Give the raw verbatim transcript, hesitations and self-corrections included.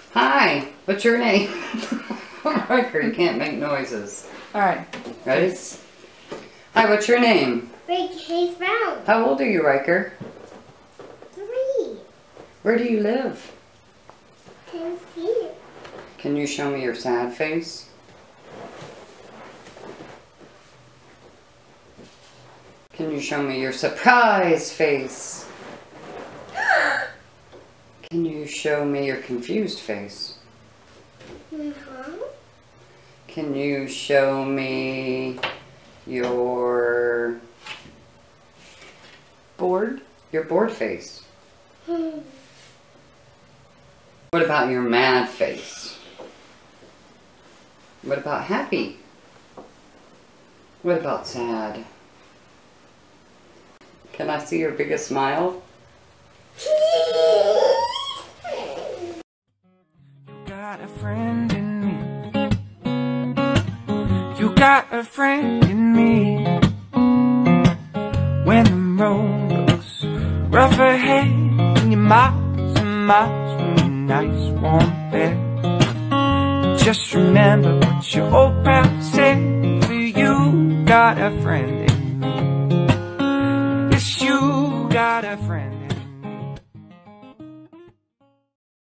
Hi, what's your name? Ryker, you can't make noises. Alright. Ready? Hi, what's your name? Haze Brown. How old are you, Ryker? Three. Where do you live? Tennessee. Can you show me your sad face? Can you show me your surprise face? Can you show me your confused face? Mm-hmm. Can you show me your bored? Your bored face? Hmm. What about your mad face? What about happy? What about sad? Can I see your biggest smile? You got a friend in me. You got a friend in me. When the road looks rough ahead and you're miles and miles from your nice warm bed, just remember what your old pal said. For you got a friend in me. Yes, you got a friend.